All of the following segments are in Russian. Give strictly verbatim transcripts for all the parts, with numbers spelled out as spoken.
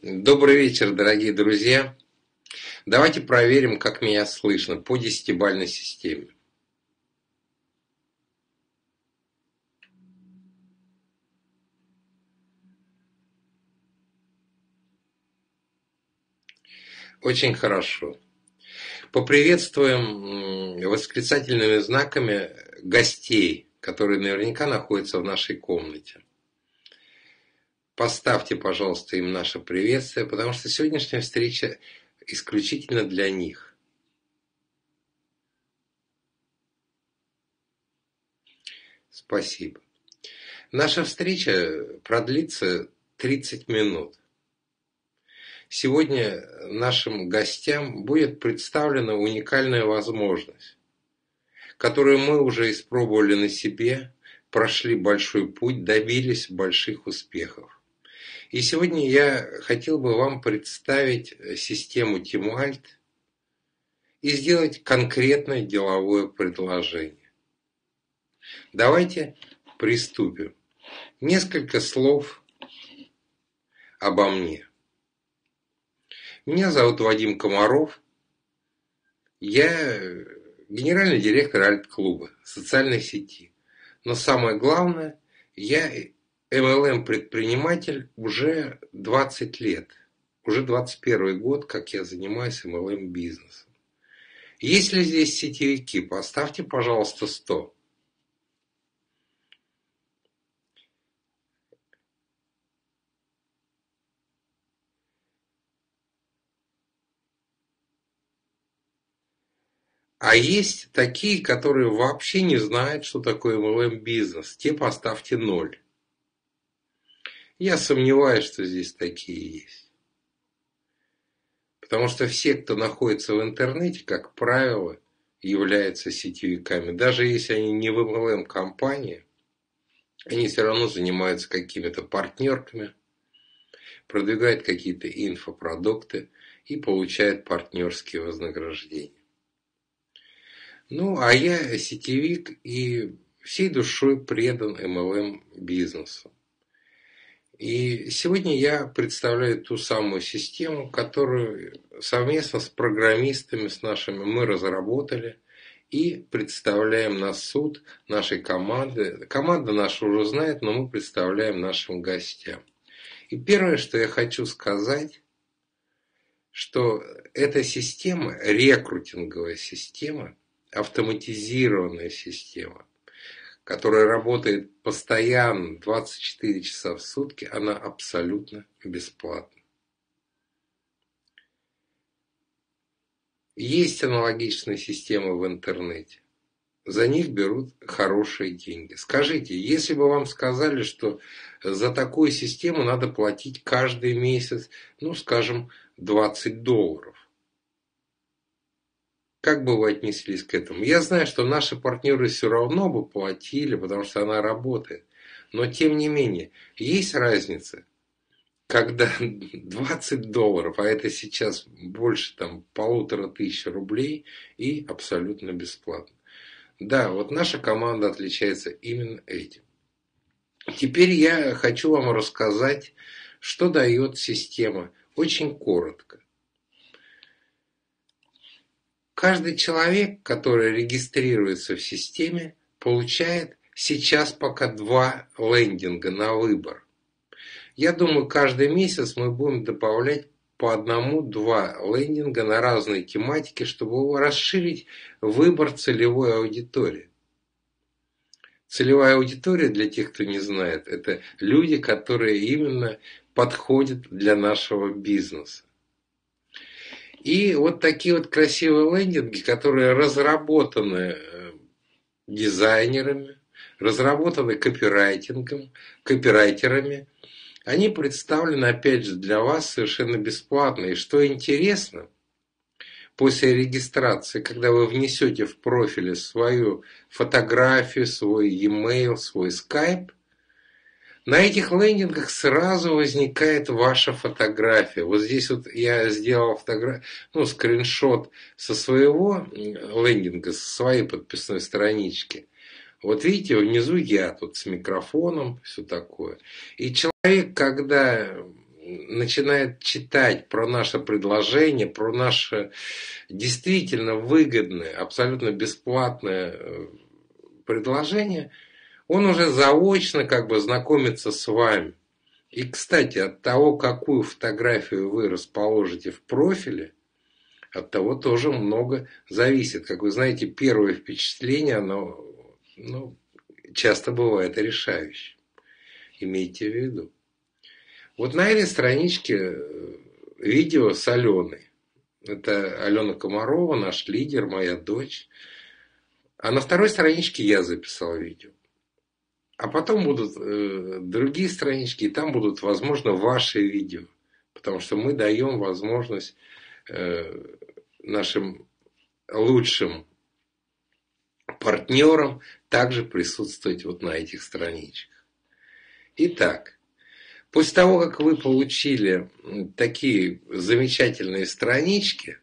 Добрый вечер, дорогие друзья. Давайте проверим, как меня слышно по десятибалльной системе. Очень хорошо. Поприветствуем восклицательными знаками гостей, которые наверняка находятся в нашей комнате. Поставьте, пожалуйста, им наше приветствие, потому что сегодняшняя встреча исключительно для них. Спасибо. Наша встреча продлится тридцать минут. Сегодня нашим гостям будет представлена уникальная возможность, которую мы уже испробовали на себе, прошли большой путь, добились больших успехов. И сегодня я хотел бы вам представить систему TeamAlt и сделать конкретное деловое предложение. Давайте приступим. Несколько слов обо мне. Меня зовут Вадим Комаров. Я генеральный директор Альт-клуба, социальной сети. Но самое главное, я эм эл эм-предприниматель уже двадцать лет. Уже двадцать первый год, как я занимаюсь эм эл эм-бизнесом. Есть ли здесь сетевики? Поставьте, пожалуйста, сто. А есть такие, которые вообще не знают, что такое эм эл эм-бизнес. Те поставьте ноль. Я сомневаюсь, что здесь такие есть. Потому что все, кто находится в интернете, как правило, являются сетевиками. Даже если они не в эм эл эм-компании, они все равно занимаются какими-то партнерками, продвигают какие-то инфопродукты и получают партнерские вознаграждения. Ну, а я сетевик и всей душой предан эм эл эм-бизнесу. И сегодня я представляю ту самую систему, которую совместно с программистами, с нашими, мы разработали и представляем на суд нашей команды. Команда наша уже знает, но мы представляем нашим гостям. И первое, что я хочу сказать, что эта система, рекрутинговая система, автоматизированная система, которая работает постоянно, двадцать четыре часа в сутки, она абсолютно бесплатна. Есть аналогичные системы в интернете. За них берут хорошие деньги. Скажите, если бы вам сказали, что за такую систему надо платить каждый месяц, ну, скажем, двадцать долларов, как бы вы отнеслись к этому? Я знаю, что наши партнеры все равно бы платили, потому что она работает. Но тем не менее, есть разница, когда двадцать долларов, а это сейчас больше там полутора тысяч рублей, и абсолютно бесплатно. Да, вот наша команда отличается именно этим. Теперь я хочу вам рассказать, что дает система. Очень коротко. Каждый человек, который регистрируется в системе, получает сейчас пока два лендинга на выбор. Я думаю, каждый месяц мы будем добавлять по одному-два лендинга на разные тематики, чтобы расширить выбор целевой аудитории. Целевая аудитория, для тех, кто не знает, это люди, которые именно подходят для нашего бизнеса. И вот такие вот красивые лендинги, которые разработаны дизайнерами, разработаны копирайтингом, копирайтерами, они представлены, опять же, для вас совершенно бесплатно. И что интересно, после регистрации, когда вы внесете в профиле свою фотографию, свой e-mail, свой Skype, на этих лендингах сразу возникает ваша фотография. Вот здесь вот я сделал фотографию, ну, скриншот со своего лендинга, со своей подписной странички. Вот видите, внизу я тут с микрофоном, все такое. И человек, когда начинает читать про наше предложение, про наше действительно выгодное, абсолютно бесплатное предложение, он уже заочно как бы знакомится с вами. И, кстати, от того, какую фотографию вы расположите в профиле, от того тоже много зависит. Как вы знаете, первое впечатление, оно ну, часто бывает решающим. Имейте в виду. Вот на этой страничке видео с Аленой. Это Алена Комарова, наш лидер, моя дочь. А на второй страничке я записал видео. А потом будут э, другие странички, и там будут, возможно, ваши видео. Потому что мы даем возможность э, нашим лучшим партнерам также присутствовать вот на этих страничках. Итак, после того, как вы получили такие замечательные странички,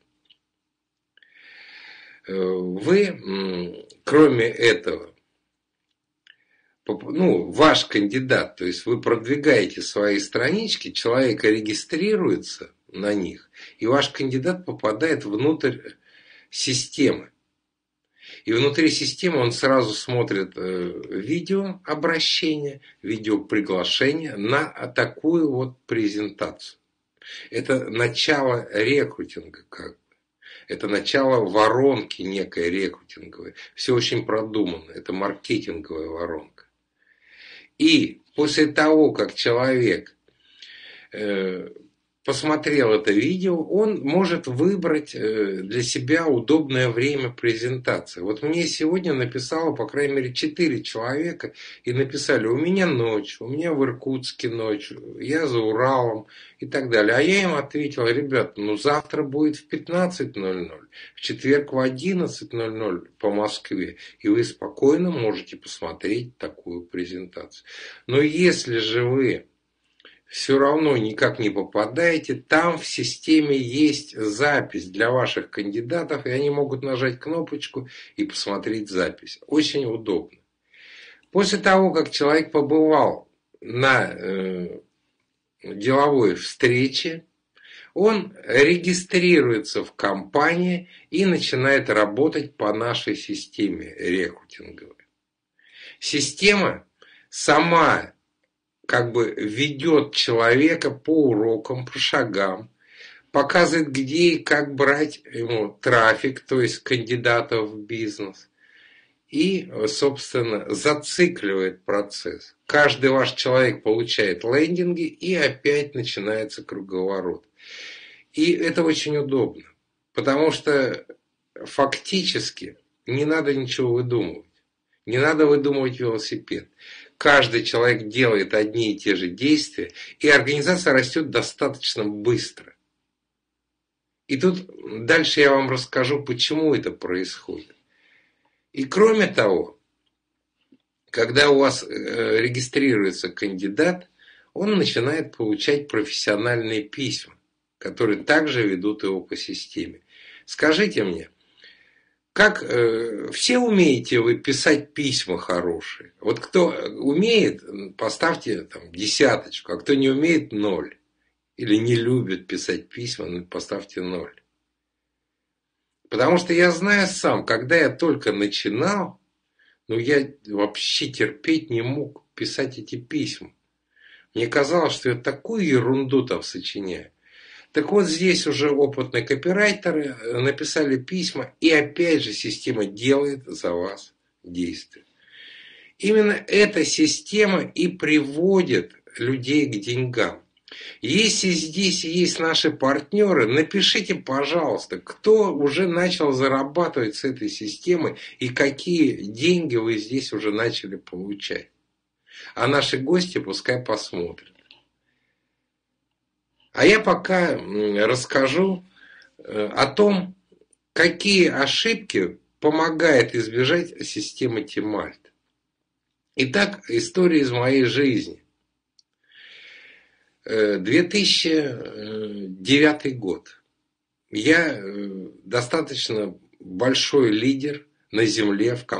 вы, кроме этого, ну, ваш кандидат, то есть вы продвигаете свои странички, человек регистрируется на них, и ваш кандидат попадает внутрь системы. И внутри системы он сразу смотрит видео обращение, видео приглашение на такую вот презентацию. Это начало рекрутинга, как бы. Это начало воронки некой рекрутинговой. Все очень продумано. Это маркетинговая воронка. И после того, как человек э, посмотрел это видео, он может выбрать для себя удобное время презентации. Вот мне сегодня написало, по крайней мере, четыре человека и написали: у меня ночь, у меня в Иркутске ночь, я за Уралом и так далее. А я им ответил: ребята, ну завтра будет в пятнадцать ноль ноль, в четверг в одиннадцать ноль ноль по Москве, и вы спокойно можете посмотреть такую презентацию. Но если же вы все равно никак не попадаете, там в системе есть запись для ваших кандидатов, и они могут нажать кнопочку и посмотреть запись. Очень удобно. После того, как человек побывал на э, деловой встрече, он регистрируется в компании и начинает работать по нашей системе рекрутинговой. Система сама как бы ведет человека по урокам, по шагам, показывает, где и как брать ему трафик, то есть кандидатов в бизнес, и, собственно, зацикливает процесс. Каждый ваш человек получает лендинги, и опять начинается круговорот. И это очень удобно, потому что фактически не надо ничего выдумывать. Не надо выдумывать велосипед. Каждый человек делает одни и те же действия, и организация растет достаточно быстро. И тут дальше я вам расскажу, почему это происходит. И кроме того, когда у вас регистрируется кандидат, он начинает получать профессиональные письма, которые также ведут его по системе. Скажите мне, как э, все умеете вы писать письма хорошие? Вот кто умеет, поставьте там десяточку, а кто не умеет — ноль. Или не любит писать письма, поставьте ноль. Потому что я знаю сам, когда я только начинал, ну я вообще терпеть не мог писать эти письма. Мне казалось, что я такую ерунду там сочиняю. Так вот, здесь уже опытные копирайтеры написали письма, и опять же система делает за вас действия. Именно эта система и приводит людей к деньгам. Если здесь есть наши партнеры, напишите, пожалуйста, кто уже начал зарабатывать с этой системой и какие деньги вы здесь уже начали получать. А наши гости пускай посмотрят. А я пока расскажу о том, какие ошибки помогает избежать системы Тимальт. Итак, история из моей жизни. две тысячи девятый год. Я достаточно большой лидер на земле в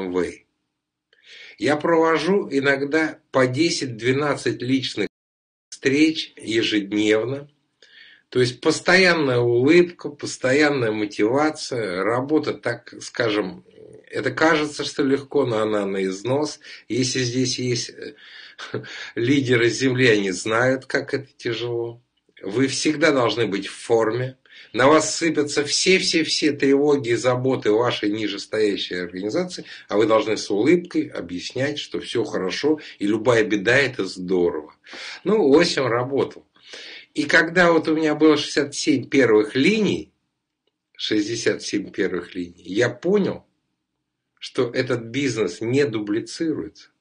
компании— Я провожу иногда по десять-двенадцать личных встреч ежедневно. То есть постоянная улыбка, постоянная мотивация, работа, так скажем, это кажется, что легко, но она на износ. Если здесь есть лидеры Земли, они знают, как это тяжело. Вы всегда должны быть в форме. На вас сыпятся все-все-все тревоги и заботы вашей нижестоящей организации, а вы должны с улыбкой объяснять, что все хорошо, и любая беда – это здорово. Ну, восемь работал. И когда вот у меня было шестьдесят семь первых линий, шестьдесят семь первых линий, я понял, что этот бизнес не дублицируется.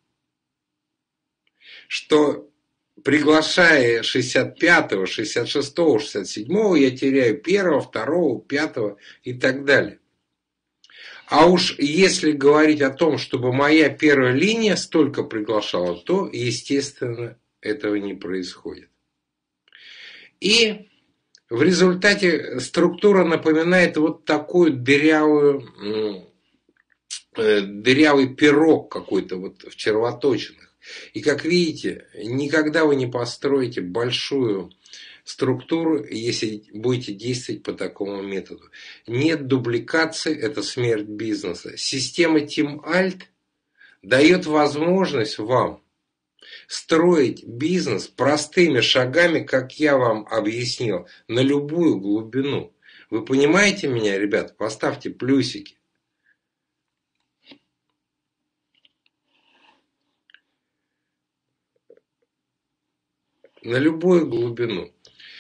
Что приглашая шестьдесят пятого, шестьдесят шестого, шестьдесят седьмого, я теряю первого, второго, пятого и так далее. А уж если говорить о том, чтобы моя первая линия столько приглашала, то, естественно, этого не происходит. И в результате структура напоминает вот такую дырявую, дырявый пирог какой-то вот в червоточинах. И как видите, никогда вы не построите большую структуру, если будете действовать по такому методу. Нет дубликации, это смерть бизнеса. Система Team Alt дает возможность вам строить бизнес простыми шагами, как я вам объяснил, на любую глубину. Вы понимаете меня, ребята? Поставьте плюсики. На любую глубину.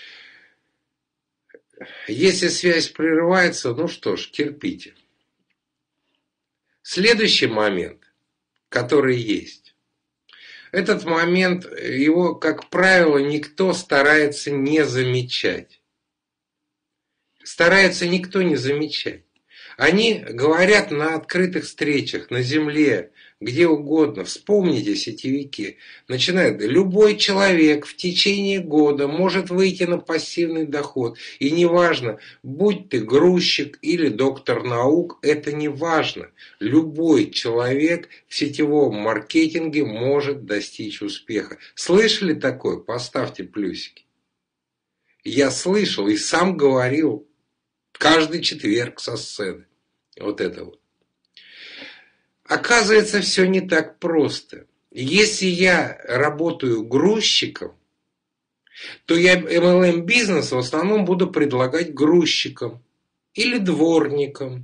Если связь прерывается, ну что ж, терпите. Следующий момент, который есть. Этот момент, его, как правило, никто старается не замечать. Старается никто не замечать. Они говорят на открытых встречах, на земле, где угодно. Вспомните сетевики. Начинают. Любой человек в течение года может выйти на пассивный доход. И неважно, будь ты грузчик или доктор наук, это не важно. Любой человек в сетевом маркетинге может достичь успеха. Слышали такое? Поставьте плюсики. Я слышал и сам говорил каждый четверг со сцены. Вот это вот. Оказывается, все не так просто. Если я работаю грузчиком, то я эм эл эм-бизнес в основном буду предлагать грузчикам или дворникам,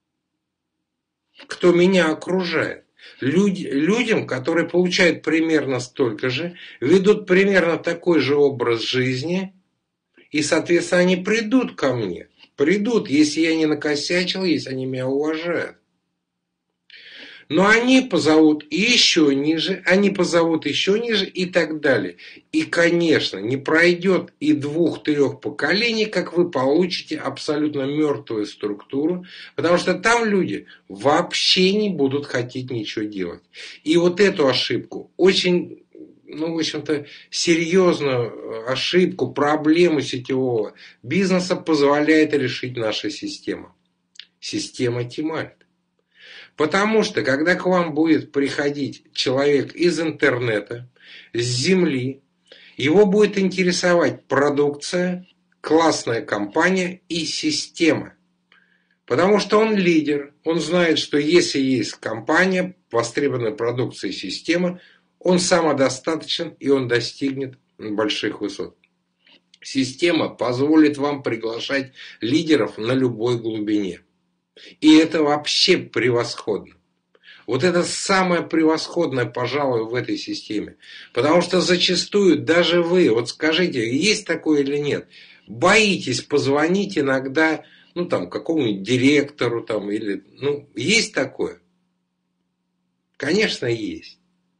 кто меня окружает. Люд, людям, которые получают примерно столько же, ведут примерно такой же образ жизни, и, соответственно, они придут ко мне. Придут, если я не накосячил, если они меня уважают. Но они позовут еще ниже, они позовут еще ниже и так далее. И, конечно, не пройдет и двух-трех поколений, как вы получите абсолютно мертвую структуру, потому что там люди вообще не будут хотеть ничего делать. И вот эту ошибку, очень, ну, в общем-то, серьезную ошибку, проблему сетевого бизнеса позволяет решить наша система. Система Team Alt. Потому что, когда к вам будет приходить человек из интернета, с земли, его будет интересовать продукция, классная компания и система. Потому что он лидер, он знает, что если есть компания, востребованная продукция и система, он самодостаточен и он достигнет больших высот. Система позволит вам приглашать лидеров на любой глубине. И это вообще превосходно. Вот это самое превосходное, пожалуй, в этой системе. Потому что зачастую даже вы, вот скажите, есть такое или нет, боитесь позвонить иногда, ну там, какому-нибудь директору там, или, ну, есть такое? Конечно, есть.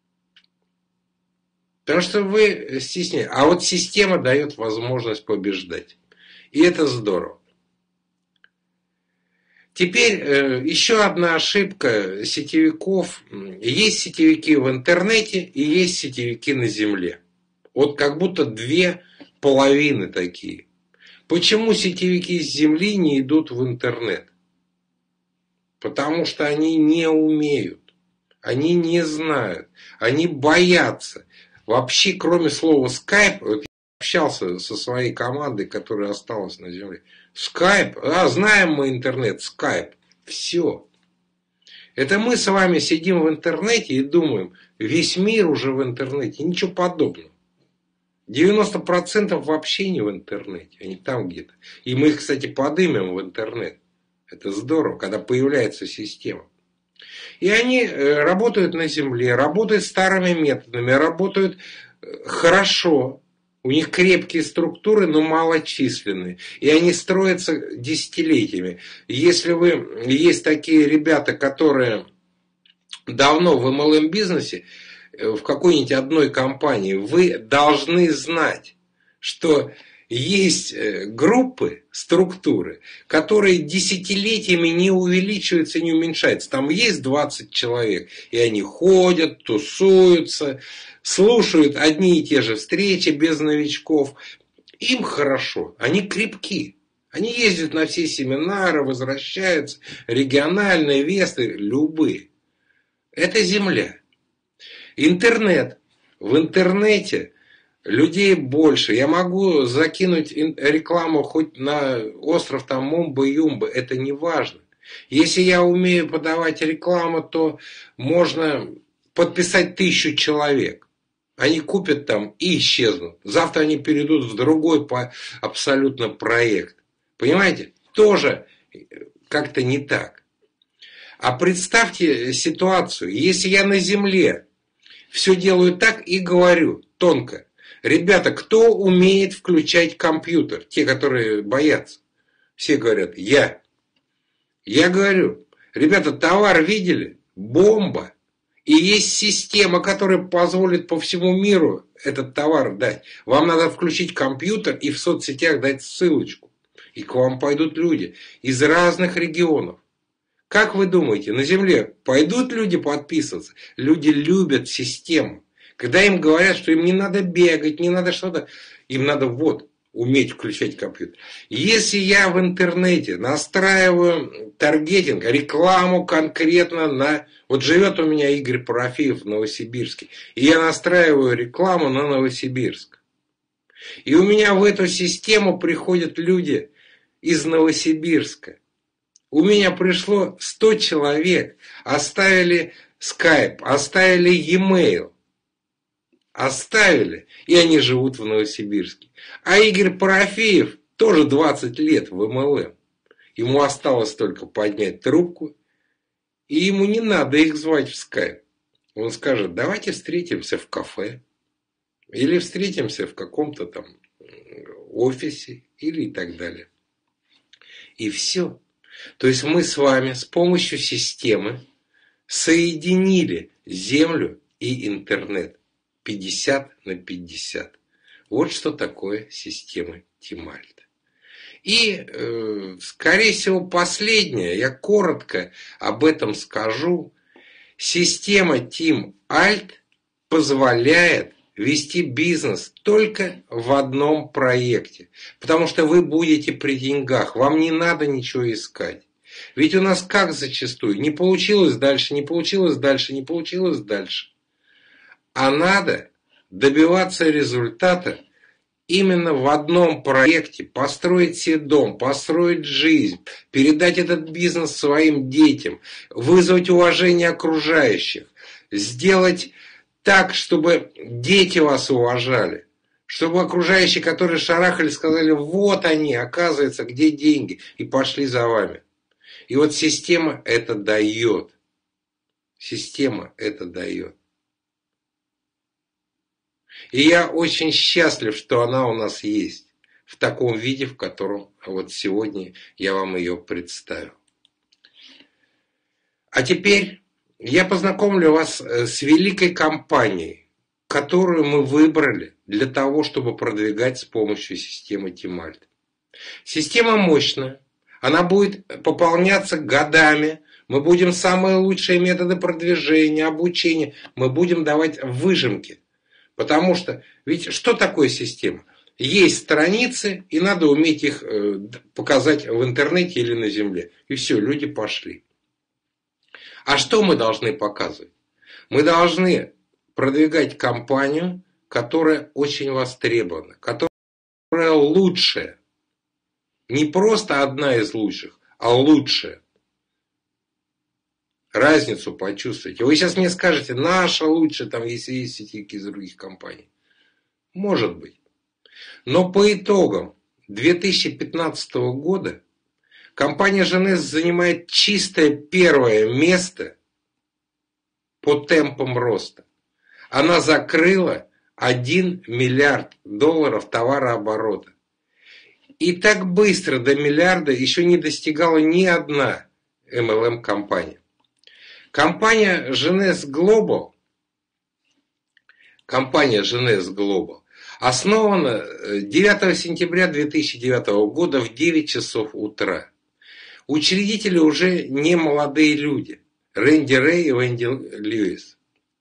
Потому что вы стесняетесь. А вот система дает возможность побеждать. И это здорово. Теперь еще одна ошибка сетевиков. Есть сетевики в интернете и есть сетевики на земле. Вот как будто две половины такие. Почему сетевики с земли не идут в интернет? Потому что они не умеют. Они не знают. Они боятся. Вообще, кроме слова Skype, вот я общался со своей командой, которая осталась на земле. Skype, а знаем мы интернет, Skype, все. Это мы с вами сидим в интернете и думаем, весь мир уже в интернете, ничего подобного. девяносто процентов вообще не в интернете, они там где-то. И мы их, кстати, подымем в интернет. Это здорово, когда появляется система. И они работают на земле, работают старыми методами, работают хорошо. У них крепкие структуры, но малочисленные. И они строятся десятилетиями. Если вы, есть такие ребята, которые давно в эм эл эм-бизнесе, в какой-нибудь одной компании, вы должны знать, что есть группы, структуры, которые десятилетиями не увеличиваются и не уменьшаются. Там есть двадцать человек, и они ходят, тусуются, слушают одни и те же встречи без новичков. Им хорошо, они крепки. Они ездят на все семинары, возвращаются, региональные, весты, любые. Это земля. Интернет. В интернете людей больше. Я могу закинуть рекламу хоть на остров там Мумба-Юмба. Это не важно. Если я умею подавать рекламу, то можно подписать тысячу человек. Они купят там и исчезнут. Завтра они перейдут в другой абсолютно проект. Понимаете? Тоже как-то не так. А представьте ситуацию. Если я на земле все делаю так и говорю тонко. Ребята, кто умеет включать компьютер? Те, которые боятся. Все говорят, я. Я говорю, ребята, товар видели? Бомба. И есть система, которая позволит по всему миру этот товар дать. Вам надо включить компьютер и в соцсетях дать ссылочку. И к вам пойдут люди из разных регионов. Как вы думаете, на земле пойдут люди подписываться? Люди любят систему. Когда им говорят, что им не надо бегать, не надо что-то, им надо вот уметь включать компьютер. Если я в интернете настраиваю таргетинг, рекламу конкретно на... Вот живет у меня Игорь Парафиев в Новосибирске, и я настраиваю рекламу на Новосибирск. И у меня в эту систему приходят люди из Новосибирска. У меня пришло сто человек, оставили Skype, оставили e-mail. Оставили, и они живут в Новосибирске. А Игорь Парафиев тоже двадцать лет в эм эл эм. Ему осталось только поднять трубку, и ему не надо их звать в Skype. Он скажет, давайте встретимся в кафе, или встретимся в каком-то там офисе, или и так далее. И все. То есть мы с вами с помощью системы соединили Землю и интернет. пятьдесят на пятьдесят. Вот что такое система Тимальт. И, э, скорее всего, последнее, я коротко об этом скажу. Система Тимальт позволяет вести бизнес только в одном проекте. Потому что вы будете при деньгах, вам не надо ничего искать. Ведь у нас как зачастую? Не получилось дальше, не получилось дальше, не получилось дальше. А надо добиваться результата именно в одном проекте, построить себе дом, построить жизнь, передать этот бизнес своим детям, вызвать уважение окружающих, сделать так, чтобы дети вас уважали, чтобы окружающие, которые шарахали, сказали, вот они, оказывается, где деньги, и пошли за вами. И вот система это дает. Система это дает. И я очень счастлив, что она у нас есть. В таком виде, в котором вот сегодня я вам ее представил. А теперь я познакомлю вас с великой компанией, которую мы выбрали для того, чтобы продвигать с помощью системы Тимальт. Система мощная. Она будет пополняться годами. Мы будем самые лучшие методы продвижения, обучения. Мы будем давать выжимки. Потому что, ведь что такое система? Есть страницы, и надо уметь их показать в интернете или на земле. И все, люди пошли. А что мы должны показывать? Мы должны продвигать компанию которая очень востребована, которая лучшая. Не просто одна из лучших, а лучшая. Разницу почувствуйте. Вы сейчас мне скажете, наша лучше, там, если есть сетевики из других компаний. Может быть. Но по итогам две тысячи пятнадцатого года компания Женес занимает чистое первое место по темпам роста. Она закрыла один миллиард долларов товарооборота. И так быстро до миллиарда еще не достигала ни одна эм эл эм-компания. Компания Женес Global, компания Женес Global основана девятого сентября две тысячи девятого года в девять часов утра. Учредители уже не молодые люди. Рэнди Рэй и Венди Льюис.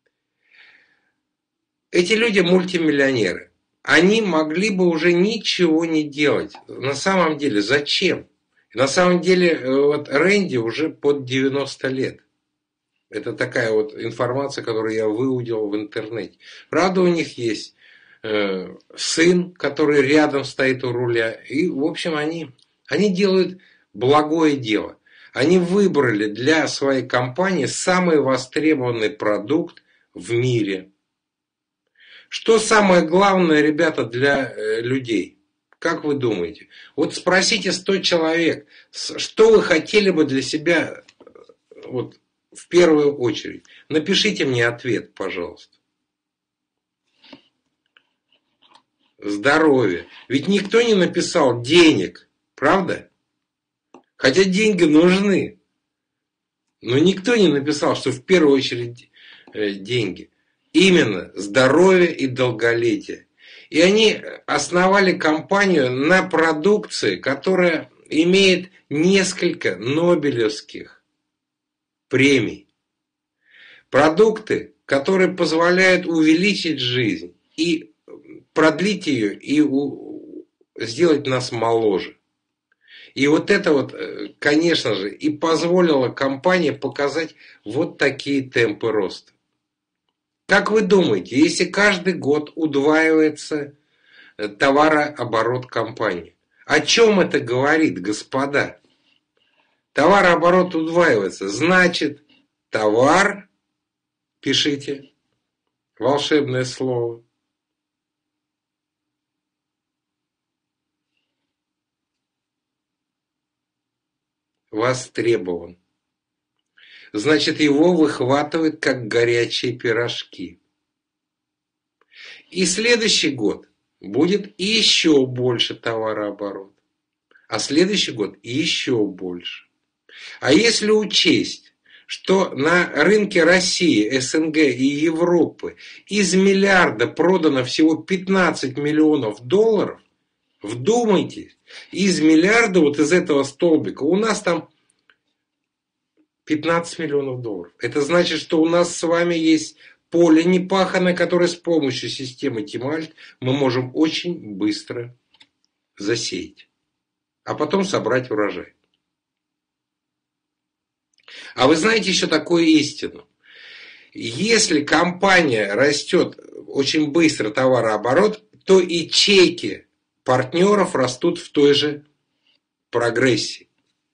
Эти люди мультимиллионеры. Они могли бы уже ничего не делать. На самом деле, зачем? На самом деле, вот Рэнди уже под девяносто лет. Это такая вот информация, которую я выудил в интернете. Правда, у них есть э, сын, который рядом стоит у руля. И, в общем, они, они делают благое дело. Они выбрали для своей компании самый востребованный продукт в мире. Что самое главное, ребята, для э, людей? Как вы думаете? Вот спросите сто человек, что вы хотели бы для себя вот, в первую очередь. Напишите мне ответ, пожалуйста. Здоровье. Ведь никто не написал денег, правда? Хотя деньги нужны. Но никто не написал, что в первую очередь деньги. Именно здоровье и долголетие. И они основали компанию на продукции, которая имеет несколько нобелевских премий. Продукты, которые позволяют увеличить жизнь и продлить ее и сделать нас моложе. И вот это вот, конечно же, и позволило компании показать вот такие темпы роста. Как вы думаете, если каждый год удваивается товарооборот компании, о чем это говорит, господа? Товарооборот удваивается, значит, товар, пишите, волшебное слово, востребован. Значит, его выхватывают как горячие пирожки. И следующий год будет еще больше товарооборот. А следующий год еще больше. А если учесть, что на рынке России, эс эн гэ и Европы из миллиарда продано всего пятнадцать миллионов долларов, вдумайтесь, из миллиарда, вот из этого столбика, у нас там пятнадцать миллионов долларов. Это значит, что у нас с вами есть поле непаханное, которое с помощью системы Тимальт мы можем очень быстро засеять. А потом собрать урожай. А вы знаете еще такую истину? Если компания растет очень быстро товарооборот, то и чеки партнеров растут в той же прогрессии.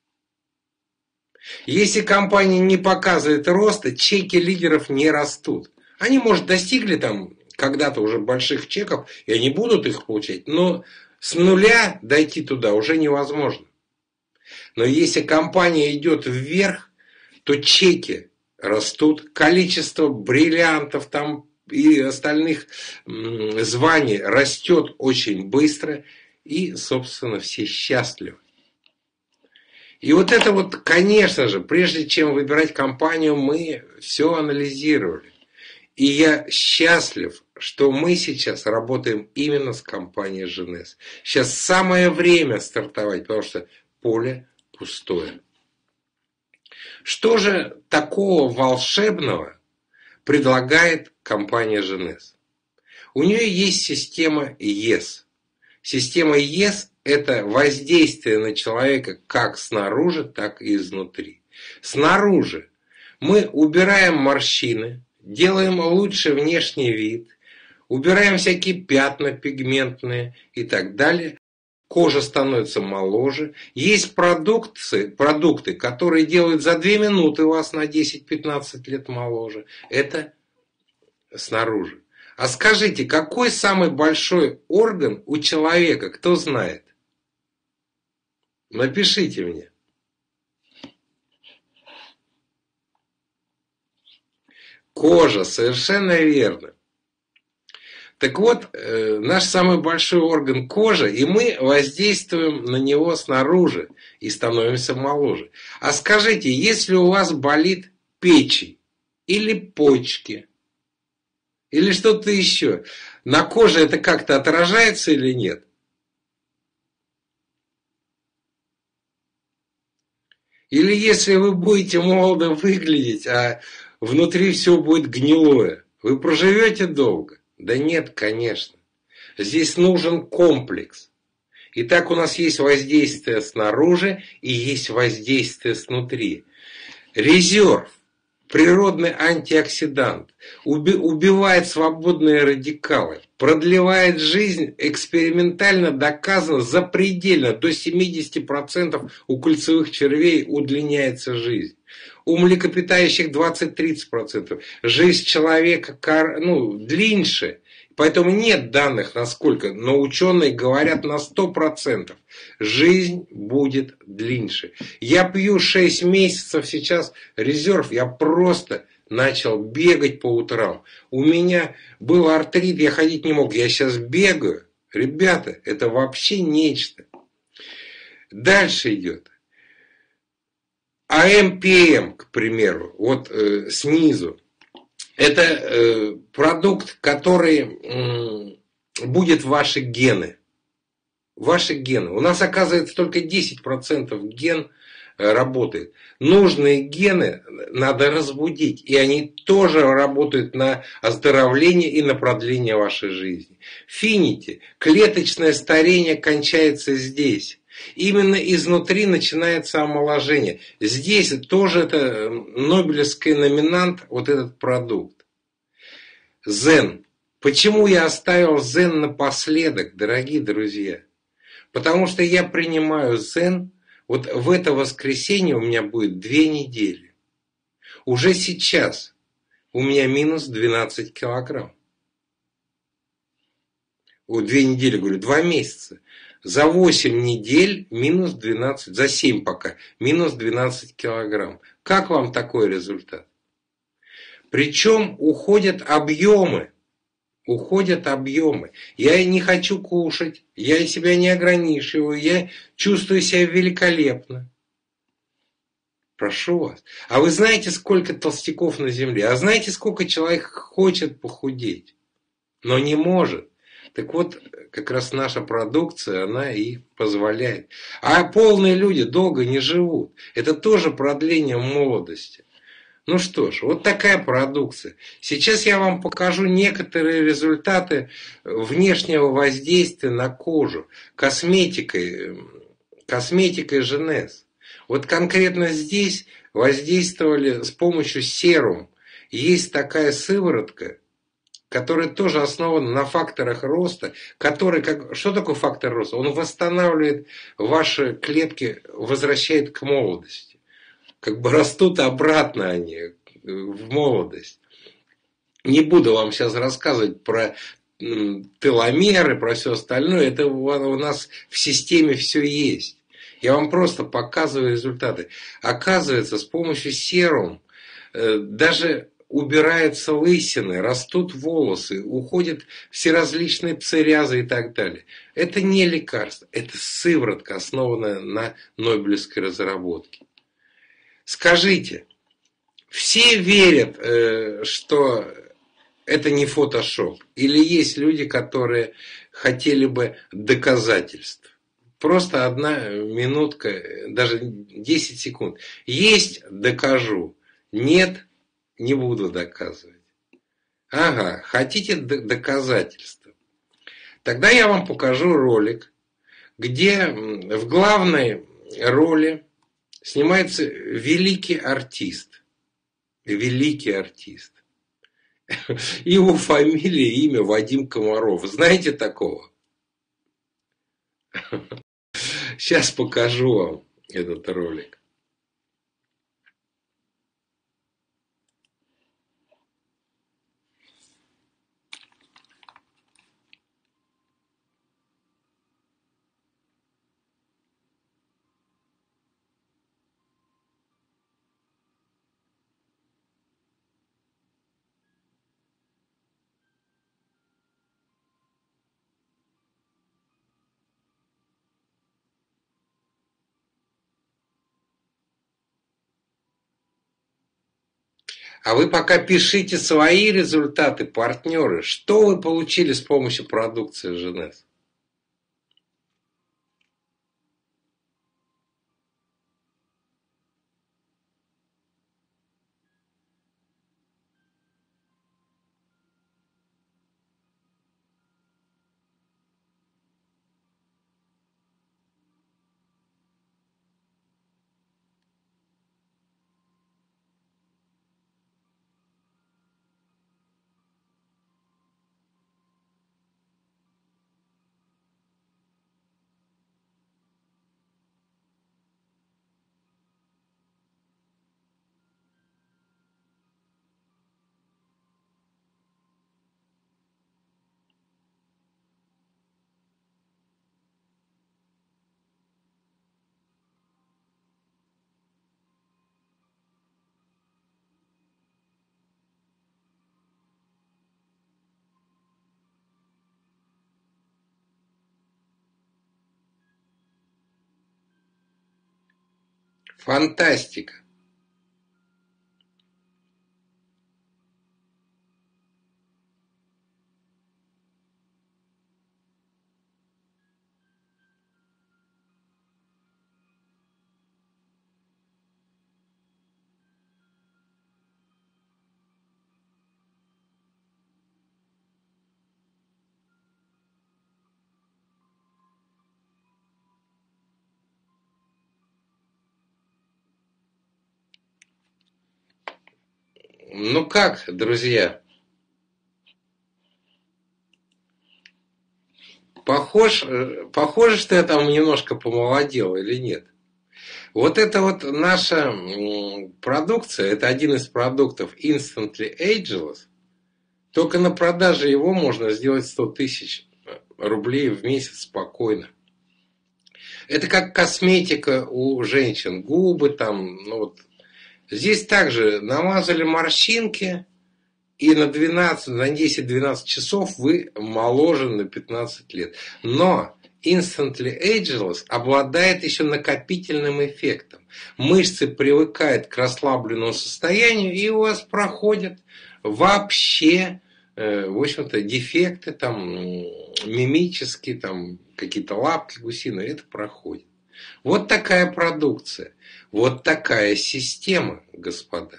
Если компания не показывает роста, чеки лидеров не растут. Они, может, достигли там когда-то уже больших чеков, и они будут их получать, но с нуля дойти туда уже невозможно. Но если компания идет вверх, то чеки растут, количество бриллиантов там и остальных званий растет очень быстро, и, собственно, все счастливы. И вот это вот, конечно же, прежде чем выбирать компанию, мы все анализировали. И я счастлив, что мы сейчас работаем именно с компанией Женес. Сейчас самое время стартовать, потому что поле пустое. Что же такого волшебного предлагает компания Женес? У нее есть система ЕС. Система ЕС – это воздействие на человека как снаружи, так и изнутри. Снаружи мы убираем морщины, делаем лучше внешний вид, убираем всякие пятна пигментные и так далее. Кожа становится моложе. Есть продукты, продукты, которые делают за две минуты вас на десять-пятнадцать лет моложе. Это снаружи. А скажите, какой самый большой орган у человека, кто знает? Напишите мне. Кожа, совершенно верно. Так вот, э, наш самый большой орган кожа, и мы воздействуем на него снаружи и становимся моложе. А скажите, если у вас болит печень или почки, или что-то еще, на коже это как-то отражается или нет? Или если вы будете молодо выглядеть, а внутри все будет гнилое, вы проживете долго? Да нет, конечно. Здесь нужен комплекс. Итак, у нас есть воздействие снаружи и есть воздействие снутри. Резерв, природный антиоксидант, уби- убивает свободные радикалы, продлевает жизнь, экспериментально доказано запредельно, до семидесяти процентов у кольцевых червей удлиняется жизнь. У млекопитающих двадцать-тридцать процентов. Жизнь человека ну, длиннее. Поэтому нет данных насколько, но ученые говорят на сто процентов. Жизнь будет длиннее. Я пью шесть месяцев сейчас резерв, я просто начал бегать по утрам. У меня был артрит, я ходить не мог, я сейчас бегаю. Ребята, это вообще нечто. Дальше идет. А эм пи эм, к примеру, вот э, снизу, это э, продукт, который э, будет ваши гены. Ваши гены. У нас, оказывается, только десять процентов ген э, работает. Нужные гены надо разбудить, и они тоже работают на оздоровление и на продление вашей жизни. Фините, клеточное старение кончается здесь. Именно изнутри начинается омоложение. Здесь тоже это нобелевский номинант, вот этот продукт. Зен. Почему я оставил зен напоследок, дорогие друзья? Потому что я принимаю зен, вот в это воскресенье у меня будет две недели. Уже сейчас у меня минус двенадцать килограмм. Вот две недели, говорю, два месяца. За восемь недель минус двенадцать, за семь пока, минус двенадцать килограмм. Как вам такой результат? Причем уходят объемы. Уходят объемы. Я не хочу кушать, я себя не ограничиваю, я чувствую себя великолепно. Прошу вас. А вы знаете, сколько толстяков на земле? А знаете, сколько человек хочет похудеть, но не может? Так вот, как раз наша продукция, она и позволяет. А полные люди долго не живут. Это тоже продление молодости. Ну что ж, вот такая продукция. Сейчас я вам покажу некоторые результаты внешнего воздействия на кожу. Косметикой, косметикой Женез. Вот конкретно здесь воздействовали с помощью серум. Есть такая сыворотка, которая тоже основана на факторах роста, который, как, что такое фактор роста? Он восстанавливает ваши клетки, возвращает к молодости. Как бы растут обратно они в молодость. Не буду вам сейчас рассказывать про теломеры, про все остальное. Это у нас в системе все есть. Я вам просто показываю результаты. Оказывается, с помощью серум даже убираются лысины, растут волосы, уходят все различные псориазы и так далее. Это не лекарство, это сыворотка, основанная на нобелевской разработке. Скажите, все верят, что это не фотошоп? Или есть люди, которые хотели бы доказательств? Просто одна минутка, даже десять секунд. Есть – докажу. Нет – не буду доказывать. Ага, хотите доказательства? Тогда я вам покажу ролик, где в главной роли снимается великий артист. Великий артист. Его фамилия и имя Вадим Комаров. Знаете такого? Сейчас покажу вам этот ролик. А вы пока пишите свои результаты, партнеры. Что вы получили с помощью продукции ЖНС? Фантастика. Ну как, друзья? Похож, похоже, что я там немножко помолодел или нет? Вот это вот наша продукция, это один из продуктов Instantly Ageless. Только на продаже его можно сделать сто тысяч рублей в месяц спокойно. Это как косметика у женщин, губы там, ну вот. Здесь также намазали морщинки, и на двенадцать, на десять-двенадцать часов вы моложе на пятнадцать лет. Но Instantly Ageless обладает еще накопительным эффектом. Мышцы привыкают к расслабленному состоянию, и у вас проходят вообще, в общем-то, дефекты там, мимические, там, какие-то лапки гусиные, это проходит. Вот такая продукция, вот такая система, господа.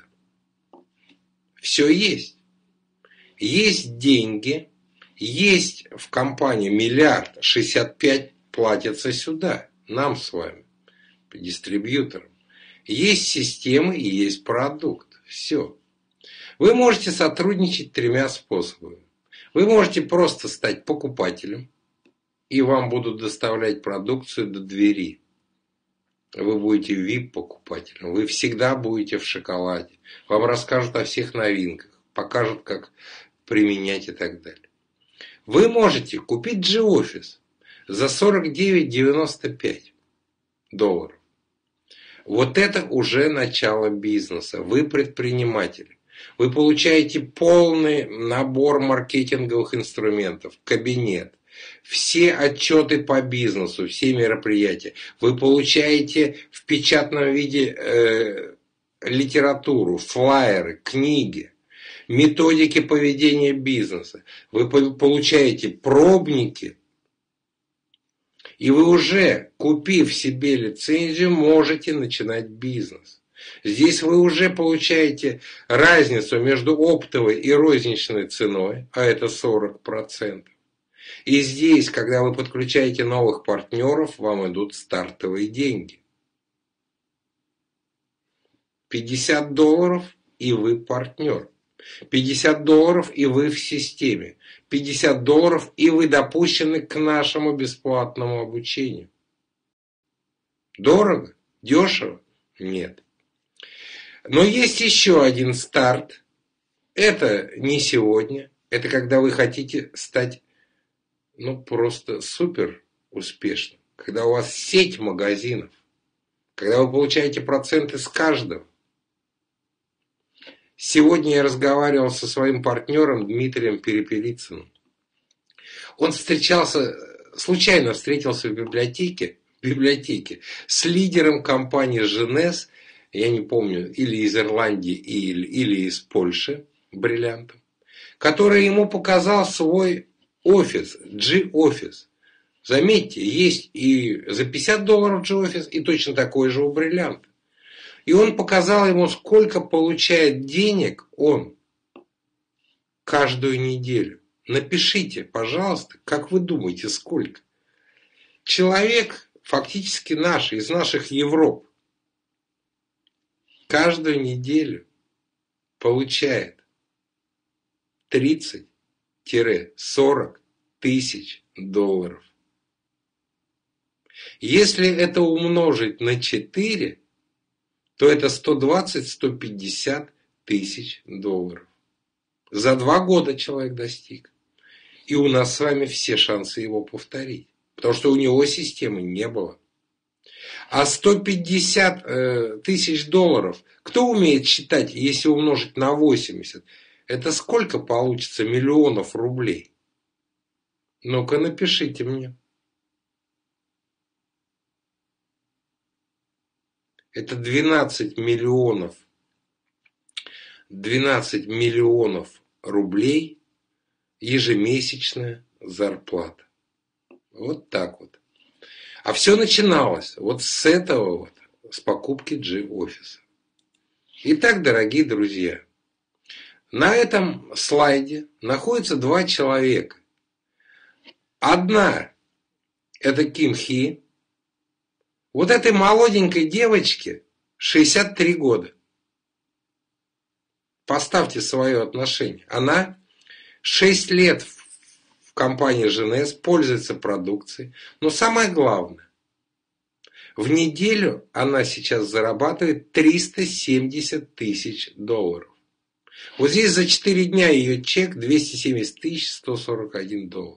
Все есть. Есть деньги, есть в компании миллиард шестьдесят пять платится сюда, нам с вами, дистрибьюторам. Есть системы и есть продукт. Все. Вы можете сотрудничать тремя способами. Вы можете просто стать покупателем, и вам будут доставлять продукцию до двери. Вы будете ви ай пи-покупателем. Вы всегда будете в шоколаде. Вам расскажут о всех новинках. Покажут, как применять и так далее. Вы можете купить G-Office за сорок девять девяносто пять долларов. Вот это уже начало бизнеса. Вы предприниматель. Вы получаете полный набор маркетинговых инструментов, кабинет, все отчеты по бизнесу, все мероприятия. Вы получаете в печатном виде э, литературу, флаеры, книги, методики поведения бизнеса. Вы получаете пробники, и вы уже, купив себе лицензию, можете начинать бизнес. Здесь вы уже получаете разницу между оптовой и розничной ценой, а это сорок процентов. И здесь, когда вы подключаете новых партнеров, вам идут стартовые деньги. пятьдесят долларов, и вы партнер. пятьдесят долларов, и вы в системе. пятьдесят долларов, и вы допущены к нашему бесплатному обучению. Дорого? Дешево? Нет. Но есть еще один старт. Это не сегодня. Это когда вы хотите стать, ну, просто супер успешным. Когда у вас сеть магазинов. Когда вы получаете проценты с каждого. Сегодня я разговаривал со своим партнером Дмитрием Перепелицыным. Он встречался, случайно встретился в библиотеке, в библиотеке с лидером компании Женес, я не помню, или из Ирландии, или, или из Польши, бриллиантом, который ему показал свой офис, G-офис. Заметьте, есть и за пятьдесят долларов G-офис, и точно такой же у бриллианта. И он показал ему, сколько получает денег он каждую неделю. Напишите, пожалуйста, как вы думаете, сколько? Человек, фактически наш, из наших Европ, каждую неделю получает тридцать-сорок тысяч долларов. Если это умножить на четыре, то это сто двадцать - сто пятьдесят тысяч долларов. За два года человек достиг. И у нас с вами все шансы его повторить. Потому что у него системы не было. А сто пятьдесят тысяч долларов, кто умеет считать, если умножить на восемьдесят, это сколько получится миллионов рублей? Ну-ка напишите мне. Это двенадцать миллионов. двенадцать миллионов рублей ежемесячная зарплата. Вот так вот. А все начиналось вот с этого вот, с покупки G-офиса. Итак, дорогие друзья, на этом слайде находятся два человека. Одна – это Ким Хи. Вот этой молоденькой девочке шестьдесят три года. Поставьте свое отношение. Она шесть лет в компании Женес, пользуется продукцией. Но самое главное, в неделю она сейчас зарабатывает триста семьдесят тысяч долларов. Вот здесь за четыре дня ее чек двести семьдесят тысяч сто сорок один доллар.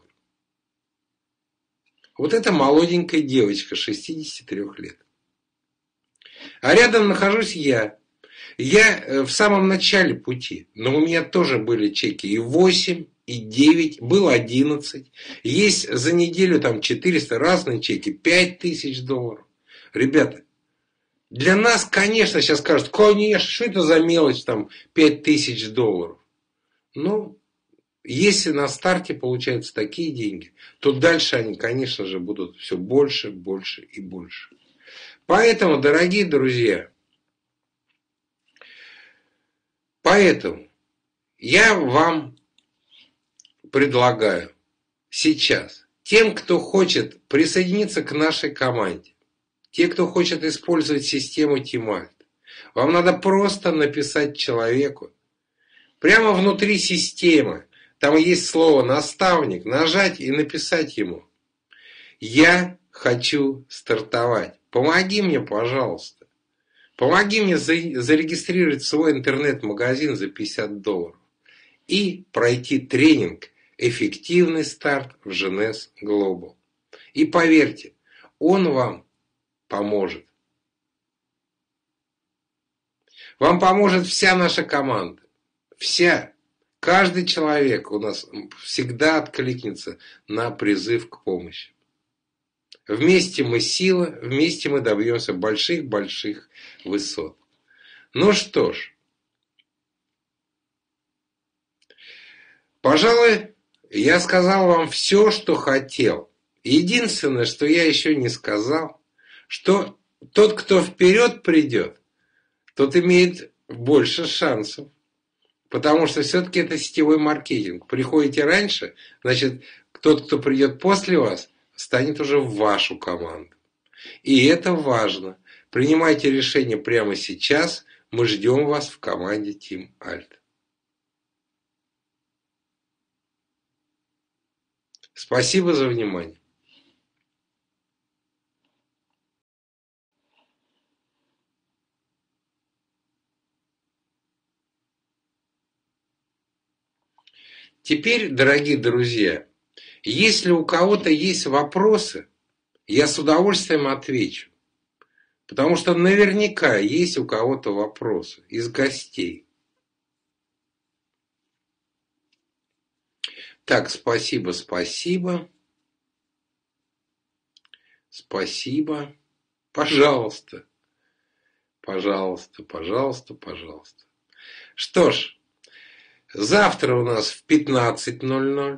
Вот это молоденькая девочка, шестидесяти трёх лет. А рядом нахожусь я. Я в самом начале пути, но у меня тоже были чеки и восемь, и девять, было одиннадцать. Есть за неделю там четыреста, разные чеки, пять тысяч долларов. Ребята, для нас, конечно, сейчас скажут, конечно, что это за мелочь, там, пять тысяч долларов. Ну, если на старте получаются такие деньги, то дальше они, конечно же, будут все больше, больше и больше. Поэтому, дорогие друзья, поэтому я вам предлагаю сейчас тем, кто хочет присоединиться к нашей команде, те, кто хочет использовать систему Тимальт, вам надо просто написать человеку прямо внутри системы. Там есть слово «наставник», нажать и написать ему: «Я хочу стартовать. Помоги мне, пожалуйста. Помоги мне зарегистрировать свой интернет-магазин за пятьдесят долларов и пройти тренинг «Эффективный старт в Женес Глобал». И поверьте, он вам поможет. Вам поможет вся наша команда. Вся. Каждый человек у нас всегда откликнется на призыв к помощи. Вместе мы сила, вместе мы добьемся больших-больших высот. Ну что ж, пожалуй, я сказал вам все, что хотел. Единственное, что я еще не сказал, что тот, кто вперед придет, тот имеет больше шансов. Потому что все-таки это сетевой маркетинг. Приходите раньше, значит, тот, кто придет после вас, станет уже в вашу команду. И это важно. Принимайте решение прямо сейчас. Мы ждем вас в команде Тим Альт. Спасибо за внимание. Теперь, дорогие друзья, если у кого-то есть вопросы, я с удовольствием отвечу. Потому что наверняка есть у кого-то вопросы из гостей. Так, спасибо, спасибо. Спасибо. Пожалуйста. Пожалуйста, пожалуйста, пожалуйста. Что ж, завтра у нас в пятнадцать ноль ноль.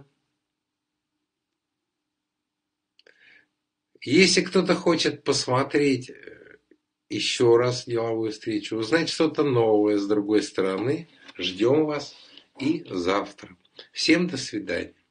Если кто-то хочет посмотреть еще раз деловую встречу, узнать что-то новое с другой стороны, ждем вас и завтра. Всем до свидания.